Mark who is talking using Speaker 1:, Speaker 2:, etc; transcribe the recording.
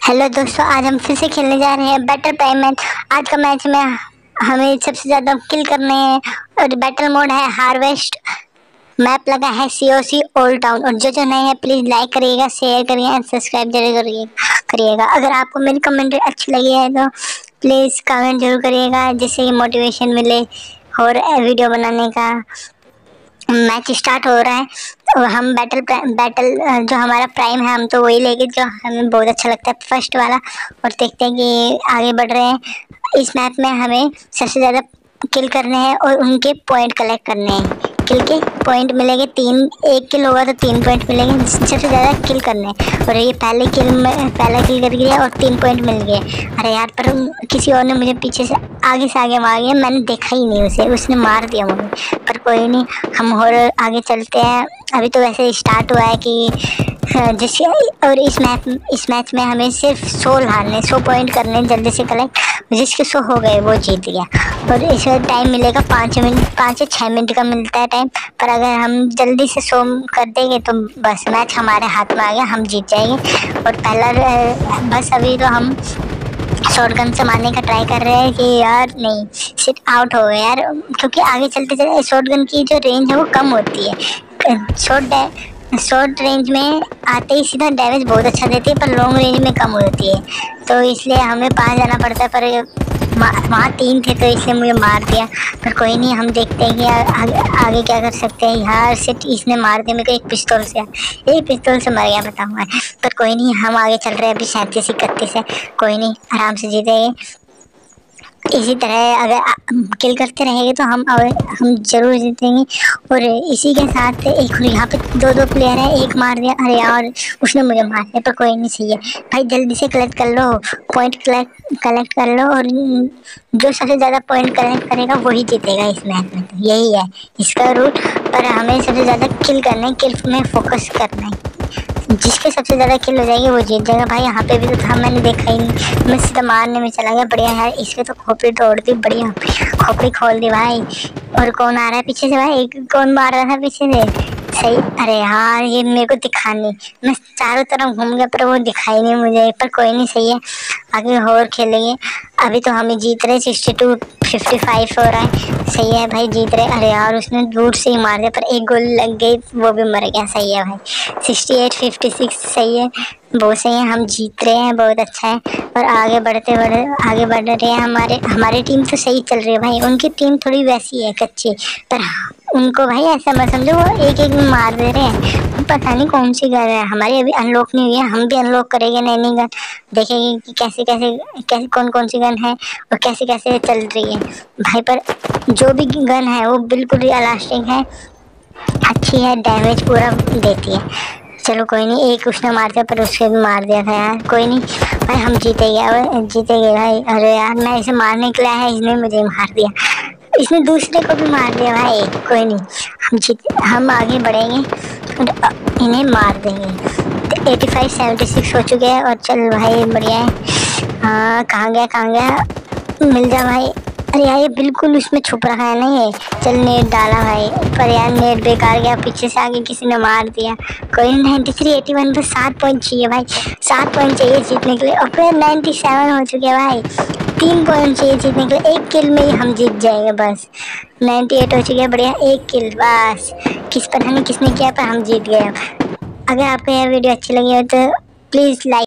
Speaker 1: Hello दोस्तों, आज हम फिर से खेलने जा रहे हैं बैटल प्राइम मैच। आज का मैच में हमें सबसे ज़्यादा किल करने हैं और बैटल मोड है हार्वेस्ट। मैप लगा है COC ओल्ड टाउन। और जो नए हैं प्लीज़ लाइक करिएगा, शेयर करिएगा एंड सब्सक्राइब जरूर करिएगा। अगर आपको मेरी कमेंट अच्छी लगी है तो प्लीज़ कमेंट जरूर करिएगा, जिससे कि मोटिवेशन मिले और वीडियो बनाने का। मैच स्टार्ट हो रहा है और हम बैटल जो हमारा प्राइम है हम तो वही लेंगे जो हमें बहुत अच्छा लगता है, फर्स्ट वाला। और देखते हैं कि आगे बढ़ रहे हैं। इस मैप में हमें सबसे ज़्यादा किल करने हैं और उनके पॉइंट कलेक्ट करने हैं। किल के पॉइंट मिलेंगे 3, 1 किल होगा तो 3 पॉइंट मिलेंगे, सबसे ज़्यादा किल करने हैं। और ये पहला किल कर गया और 3 पॉइंट मिल गए। अरे यार, पर किसी और ने मुझे पीछे से आगे मार दिया, मैंने देखा ही नहीं उसने मार दिया मुझे। पर कोई नहीं, हम और आगे चलते हैं। अभी तो वैसे स्टार्ट हुआ है कि जिससे और इस मैच में हमें सिर्फ 100 लाने, 100 पॉइंट करने जल्दी से कलेक्ट। जिसके 100 हो गए वो जीत गया। और इसमें टाइम मिलेगा 5 से 6 मिनट का मिलता है टाइम। पर अगर हम जल्दी से 100 कर देंगे तो बस मैच हमारे हाथ में आ गया, हम जीत जाएंगे। और पहला बस अभी तो हम शॉटगन से मारने का ट्राई कर रहे हैं कि यार नहीं, सिट आउट हो गए यार, क्योंकि आगे चलते चलते शॉटगन की जो रेंज है वो कम होती है। शॉर्ट रेंज में आते ही सीधा डैमेज बहुत अच्छा देती है, पर लॉन्ग रेंज में कम होती है। तो इसलिए हमें 5 जाना पड़ता है, पर वहाँ 3 थे तो इसलिए मुझे मार दिया। पर कोई नहीं, हम देखते हैं कि आगे क्या कर सकते हैं। यार सिट इसने मार दिया मेरे को एक पिस्तौल से मर गया, बताऊँ मैं। पर कोई नहीं, हम आगे चल रहे हैं। अभी 37-31 है, कोई नहीं, आराम से जीतेंगे। इसी तरह अगर किल करते रहेंगे तो हम जरूर जीतेंगे। और इसी के साथ एक यहाँ पे 2 प्लेयर है, एक मार दिया। अरे यार, उसने मुझे मार दिया, पर कोई नहीं, सही है भाई। जल्दी से कलेक्ट कर लो, पॉइंट कलेक्ट कर लो, और जो सबसे ज़्यादा पॉइंट कलेक्ट करेगा वही जीतेगा इस मैच में। तो यही है इसका रूल। पर हमें सबसे ज़्यादा किल करना है, किल में फोकस करना है। जिसके सबसे ज़्यादा किल हो जाएगी वो जीत जाएगा। भाई यहाँ पे भी तो था, मैंने देखा ही नहीं, मैं सीधा मारने में चला गया। बढ़िया है, इसमें तो खोपड़ी तोड़ दी, बढ़िया खोपड़ी खोल दी भाई। और कौन आ रहा है पीछे से भाई, कौन मार रहा था पीछे से, सही। अरे यार, ये मेरे को दिखा नहीं, मैं चारों तरफ घूम गया पर वो दिखाई नहीं मुझे। पर कोई नहीं, सही है, आगे और खेलेंगे। अभी तो हमें जीत रहे, 62-55 हो रहा है, सही है भाई, जीत रहे। अरे यार, उसने दूर से ही मार दिया, पर एक गोली लग गई, वो भी मर गया, सही है भाई। 68-56, सही है, बहुत सही है, हम जीत रहे हैं, बहुत अच्छा है। और आगे बढ़ रहे हैं। हमारी टीम तो सही चल रही है भाई, उनकी टीम थोड़ी वैसी है, कच्ची। पर उनको भाई ऐसा मत समझो, वो एक में मार दे रहे हैं। पता नहीं कौन सी गन है, हमारी अभी अनलॉक नहीं हुई है, हम भी अनलॉक करेंगे नई गन, देखेंगे कि कैसे कौन सी गन है और कैसे चल रही है भाई। पर जो भी गन है वो बिल्कुल रियलिस्टिक है, अच्छी है, डैमेज पूरा देती है। चलो कोई नहीं, एक उसने मार दिया पर उसके भी मार दिया था यार, कोई नहीं भाई, हम जीतेंगे भाई। अरे यार, मैं इसे मारने के लिए आया, इसने मुझे मार दिया, इसने दूसरे को भी मार दिया भाई। कोई नहीं, हम आगे बढ़ेंगे और इन्हें मार देंगे। तो 85-76 हो चुके हैं। और चल भाई, बढ़िया है। हाँ, कहाँ गया, मिल जा भाई। अरे यार, ये बिल्कुल उसमें छुप रहा है, नहीं है। चल, नेट डाला भाई, पर यार नेट बेकार गया, पीछे से आगे किसी ने मार दिया। कोई 93-81 पर 7 पॉइंट चाहिए भाई, 7 पॉइंट चाहिए जीतने के लिए। और फिर 97 हो चुके हैं भाई, 3 पॉइंट चाहिए जीतने के लिए। 1 किल में ही हम जीत जाएंगे बस। 98 हो चुके हैं, बढ़िया, 1 किल बस। पता नहीं किसने किया, पर हम जीत गए। अगर आपको यह वीडियो अच्छी लगी हो तो प्लीज़ लाइक